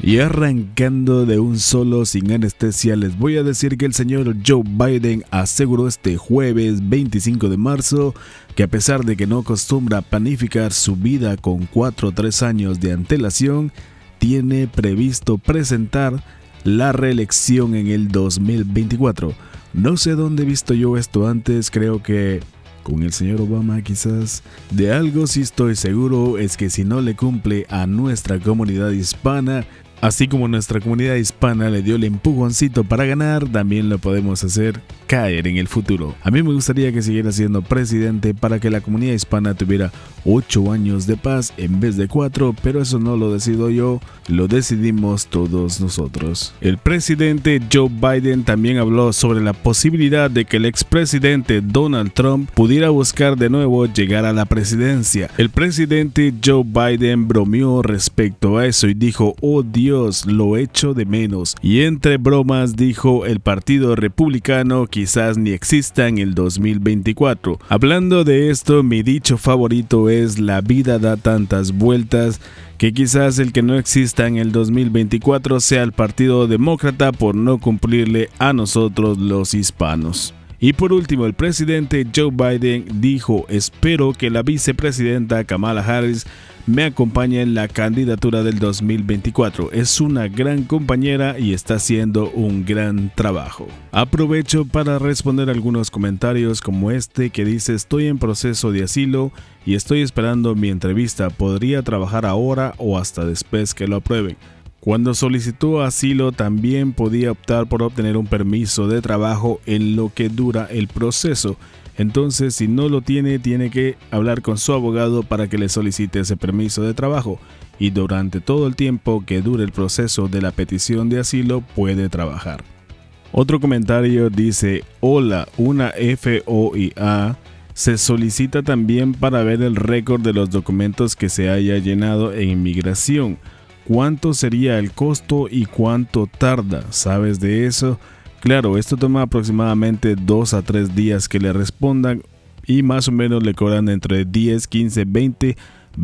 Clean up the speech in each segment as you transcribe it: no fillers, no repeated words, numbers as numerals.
Y arrancando de un solo sin anestesia, les voy a decir que el señor Joe Biden aseguró este jueves 25 de marzo que a pesar de que no acostumbra planificar su vida con 4 o 3 años de antelación, tiene previsto presentar la reelección en el 2024. No sé dónde he visto yo esto antes, creo que con el señor Obama quizás. De algo sí estoy seguro, es que si no le cumple a nuestra comunidad hispana, así como nuestra comunidad hispana le dio el empujoncito para ganar, también lo podemos hacer caer en el futuro. A mí me gustaría que siguiera siendo presidente para que la comunidad hispana tuviera 8 años de paz en vez de 4, pero eso no lo decido yo, lo decidimos todos nosotros. El presidente Joe Biden también habló sobre la posibilidad de que el expresidente Donald Trump pudiera buscar de nuevo llegar a la presidencia. El presidente Joe Biden bromeó respecto a eso y dijo: "Oh Dios, lo echo de menos". Y entre bromas dijo: "El partido republicano quizás ni exista en el 2024. Hablando de esto, mi dicho favorito es: la vida da tantas vueltas que quizás el que no exista en el 2024 sea el Partido Demócrata por no cumplirle a nosotros los hispanos". Y por último, el presidente Joe Biden dijo: "Espero que la vicepresidenta Kamala Harris me acompañe en la candidatura del 2024. Es una gran compañera y está haciendo un gran trabajo". Aprovecho para responder algunos comentarios como este que dice: "Estoy en proceso de asilo y estoy esperando mi entrevista. ¿Podría trabajar ahora o hasta después que lo aprueben?". Cuando solicitó asilo también podía optar por obtener un permiso de trabajo en lo que dura el proceso. Entonces, si no lo tiene, tiene que hablar con su abogado para que le solicite ese permiso de trabajo. Y durante todo el tiempo que dure el proceso de la petición de asilo puede trabajar. Otro comentario dice: "Hola, una FOIA se solicita también para ver el récord de los documentos que se haya llenado en inmigración. ¿Cuánto sería el costo y cuánto tarda? ¿Sabes de eso?". Claro, esto toma aproximadamente 2 a 3 días que le respondan y más o menos le cobran entre 10, 15, 20,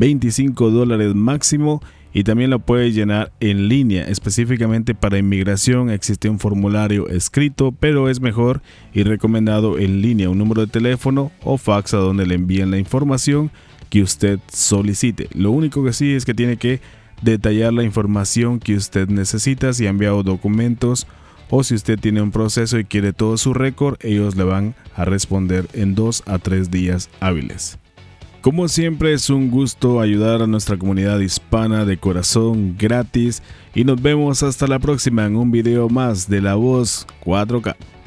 25 dólares máximo, y también lo puede llenar en línea. Específicamente para inmigración existe un formulario escrito, pero es mejor y recomendado en línea, un número de teléfono o fax a donde le envíen la información que usted solicite. Lo único que sí es que tiene que detallar la información que usted necesita, si ha enviado documentos o si usted tiene un proceso y quiere todo su récord, ellos le van a responder en 2 a 3 días hábiles. Como siempre, es un gusto ayudar a nuestra comunidad hispana de corazón, gratis, y nos vemos hasta la próxima en un video más de La Voz 4K.